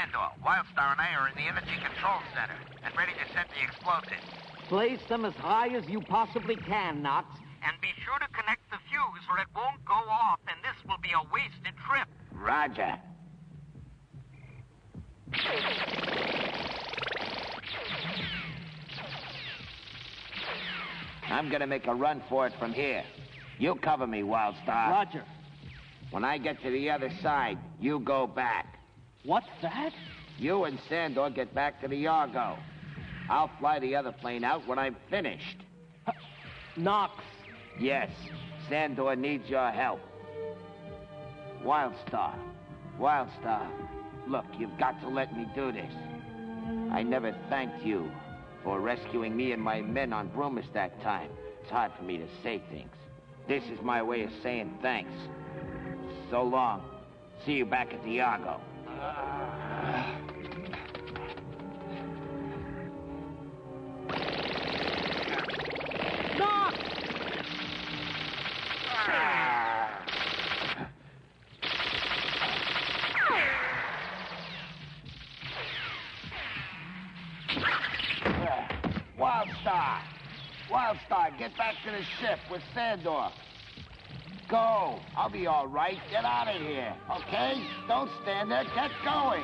Sandor, Wildstar and I are in the Energy Control Center and ready to set the explosives. Place them as high as you possibly can, Knox. And be sure to connect the fuse or it won't go off, and this will be a wasted trip. Roger. I'm gonna make a run for it from here. You cover me, Wildstar. Roger. When I get to the other side, you go back. What's that? You and Sandor get back to the Argo. I'll fly the other plane out when I'm finished. Knox. Yes, Sandor needs your help. Wildstar. Wildstar. Look, you've got to let me do this. I never thanked you for rescuing me and my men on Broomis that time. It's hard for me to say things. This is my way of saying thanks. So long. See you back at the Argo. Knox! Wildstar! Wildstar, get back to the ship with Sandor. Go. I'll be all right. Get out of here, okay? Don't stand there. Get going.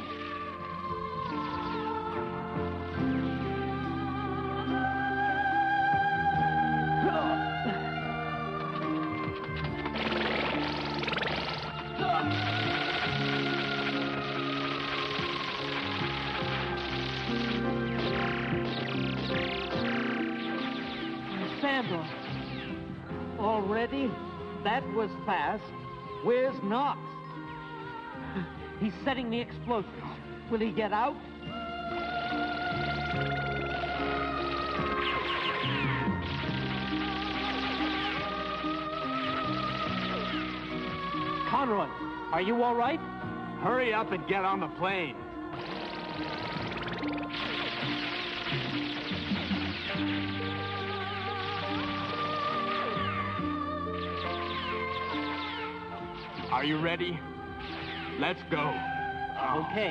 Sandor. Already? That was fast. Where's Knox? He's setting the explosives. Will he get out? Conroy, are you all right? Hurry up and get on the plane. Are you ready? Let's go. Okay.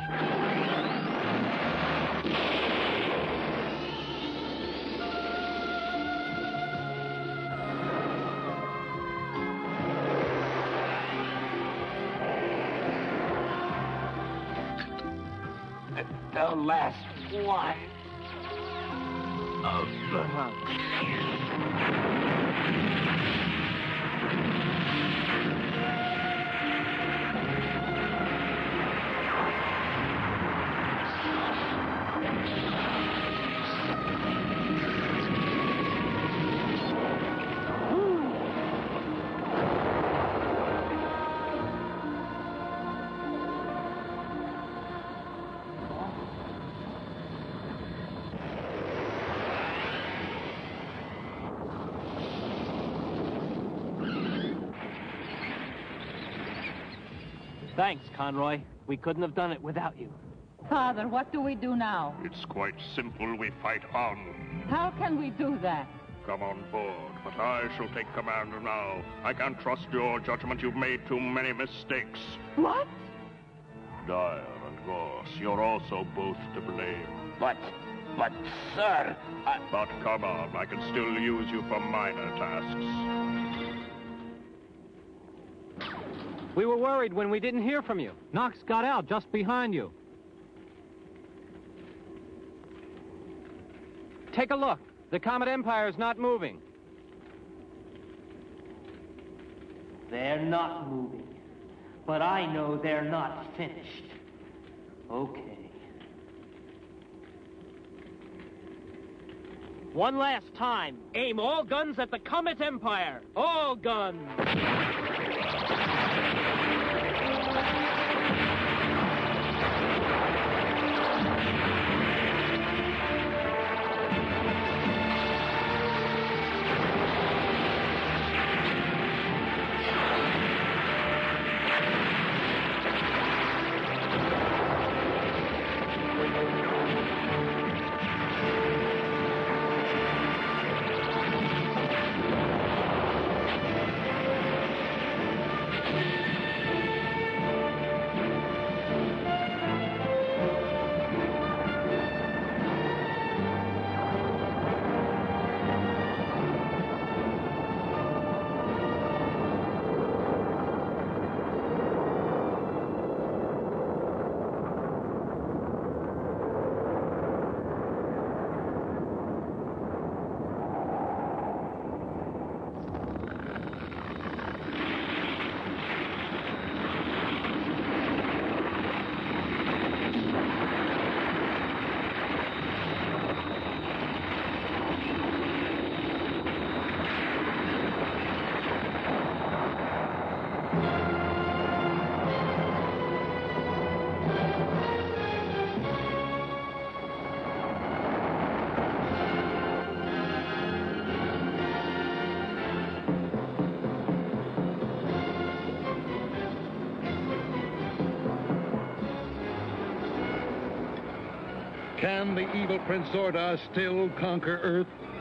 The last one. Thanks, Conroy. We couldn't have done it without you. Father, what do we do now? It's quite simple. We fight on. How can we do that? Come on board, but I shall take command now. I can't trust your judgment. You've made too many mistakes. What? Dyer and Gorse, you're also both to blame. But, sir, But come on, I can still use you for minor tasks. We were worried when we didn't hear from you. Knox got out just behind you. Take a look. The Comet Empire is not moving. They're not moving. But I know they're not finished. Okay. One last time. Aim all guns at the Comet Empire. All guns. Can the evil Prince Zorda still conquer Earth?